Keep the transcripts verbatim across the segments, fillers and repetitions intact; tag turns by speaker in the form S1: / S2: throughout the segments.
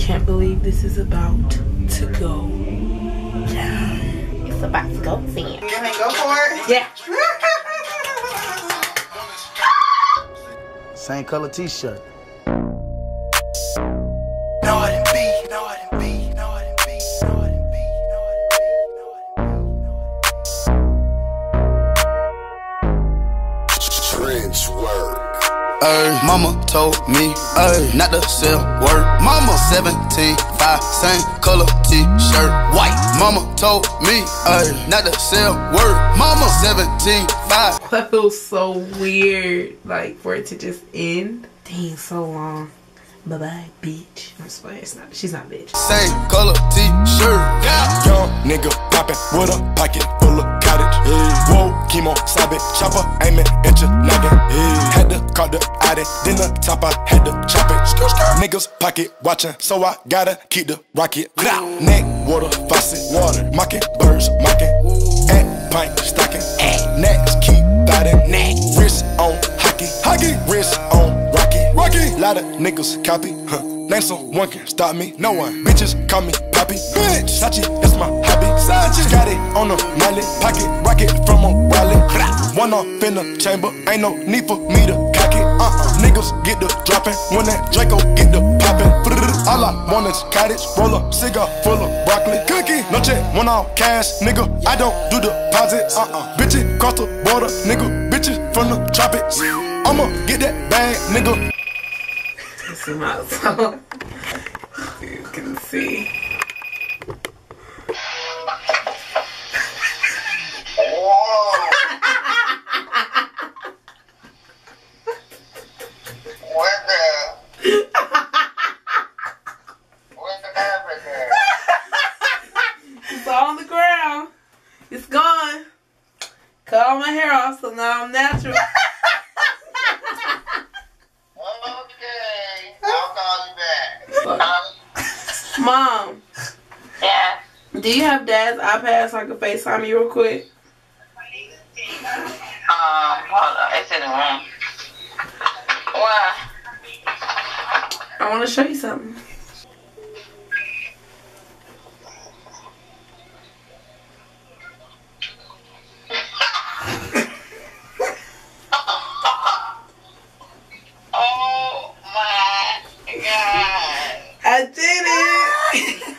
S1: Can't believe this is about to go down.
S2: It's about to go down. You gonna go for it?
S1: Yeah.
S3: Same color t-shirt.
S4: Ay, mama told me, ay, not to sell word. Mama seventeen, five, same color t-shirt, white. Mama told me, ay, not to sell word. Mama seventeen, five.
S1: That feels so weird, like for it to just end. Dang, so long. Bye bye, bitch. I'm just playing. It's not. She's not a bitch.
S4: Same color t-shirt. Yeah. Young nigga poppin' with a pocket full of cottage. Yeah. Whoa, chemo, sabit, chopper, aiming at your noggin. Yeah. Had to call the addict, then the top I had to chop it. Skr, skr. Niggas pocket watching, so I gotta keep the rocket. Ooh. Neck, water, faucet, water, mocking, birds, mocking. At pint, stocking, at next, keep biting. Neck, wrist on hockey, hockey, wrist on rocky, rocky. Lot of niggas copy, huh? Name someone can stop me, no one. Bitches call me Poppy, bitch. Sachi, that's my hobby. Sachi, got it on the miley, pocket rocket from a Raleigh. One off in the chamber, ain't no need for me to cock it. Uh-uh, niggas get the dropping when that Draco get the popping. All I want is cottage, roll up, cigar full of broccoli, cookie. No check, one off cash, nigga. I don't do deposits. Uh-uh, bitches cross the border, nigga. Bitches from the tropics. I'ma get that bag, nigga.
S1: Zoom out so you can see. It's all on the ground. It's gone. Cut all my hair off, so now I'm natural. Mom.
S2: Yeah.
S1: Do you have Dad's iPad so I can FaceTime you real quick?
S2: Um, hold on. It's in the room. Why?
S1: I want to show you something.
S2: Oh my God.
S1: I did it!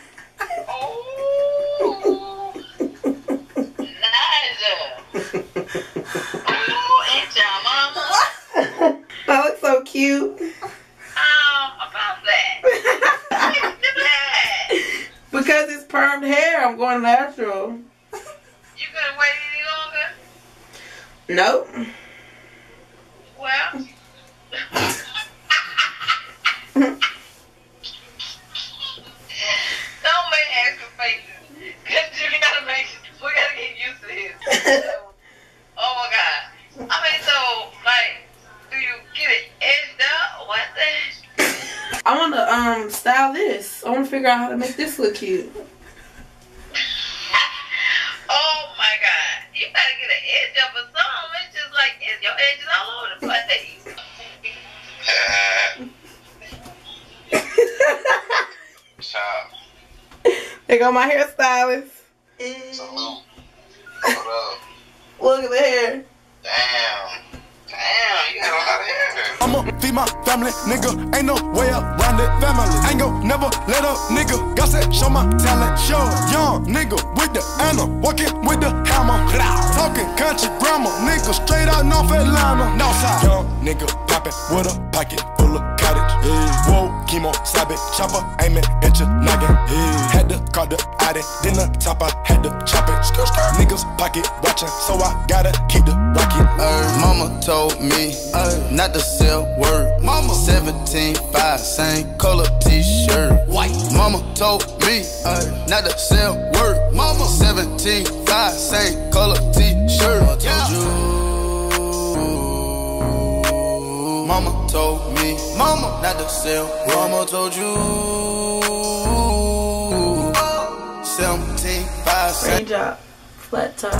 S2: Oh, nice. Oh, it's your mama.
S1: That looks so cute.
S2: Um, about that.
S1: Because it's permed hair, I'm going natural.
S2: You couldn't wait any longer?
S1: Nope.
S2: Well. Don't make extra faces. Cause you gotta make, we gotta get used to this. Oh my God. I mean, so, like, do you get it edged up? What the?
S1: I want to um style this. I want to figure out how to make this look cute.
S2: Oh my God. You gotta get an edge up or something. It's just like, it's your edges all over the place.
S1: There go my hairstylist.
S5: Salute. What up?
S1: Look at the hair.
S5: Damn. Damn, you got a lot of hair.
S4: I'ma feed my family, nigga. Ain't no way around it. Family. Ain't gon' never let up, nigga. God said, show my talent. Show young nigga with the Anna. Walking with the hammer. Talking country grammar. Nigga straight out North Atlanta. Northside. Young nigga poppin' with a pocket full of cottage. Yeah. Whoa, chemo, sabit, chopper, aiming at your noggin. Yeah. Had to call the addict, then the top I had to chop it. Skr, skr. Niggas pocket watching, so I gotta keep the rocket. Uh, mama told me uh, not to sell word. Mama seventeen, five, same color t-shirt, white. Mama told me uh, not to sell word. Mama seventeen, five, same color t-shirt. I told you. Mama told me, mama not to sell. Mama told you. seventeen, five, same.
S1: Raindrop, flat top.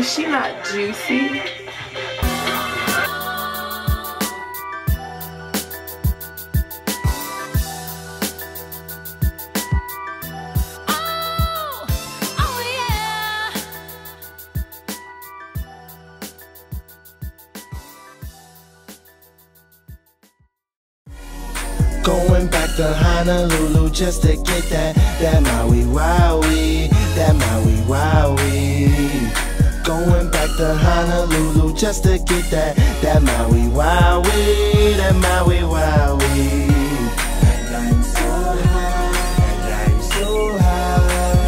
S1: Is she not juicy?
S3: Going back to Honolulu just to get that, that Maui Wowie, that Maui Wowie. Going back to Honolulu just to get that, that Maui Wowie, that Maui Wowie. And I'm so high, and I'm so high,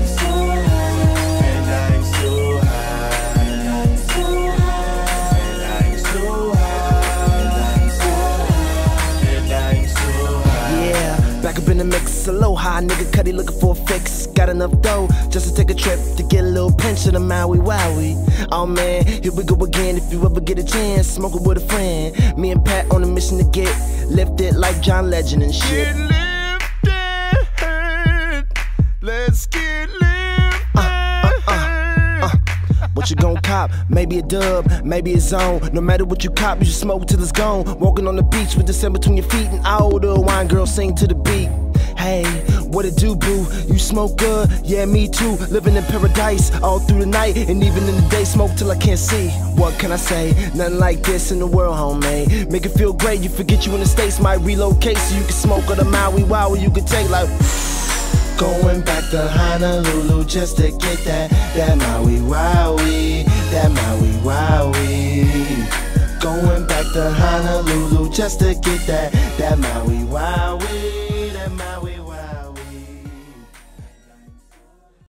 S3: and I'm so high, and I'm so high, and I'm so high, and I'm so high, and I'm so high. Yeah, back up in the mix, aloha, nigga Cuddy looking for a fix. Got enough dough just to take a trip to get a little pinch of the Maui Wowie. Oh man, here we go again. If you ever get a chance, smoke it with a friend. Me and Pat on a mission to get lifted like John Legend and shit. Get lifted, let's get lifted. Uh, uh, uh, uh. What you gon' cop? Maybe a dub, maybe a zone. No matter what you cop, you should smoke till it's gone. Walking on the beach with the sand between your feet, and all the wine girls sing to the beat. Hey, what it do, boo? You smoke good? Yeah, me too. Living in paradise all through the night, and even in the day, smoke till I can't see. What can I say? Nothing like this in the world, homemade. Make it feel great. You forget you in the States, might relocate so you can smoke on the Maui Wowie. You can take like. Going back to Honolulu just to get that, that Maui Wowie, that Maui Wowie. Going back to Honolulu just to get that, that Maui Wowie.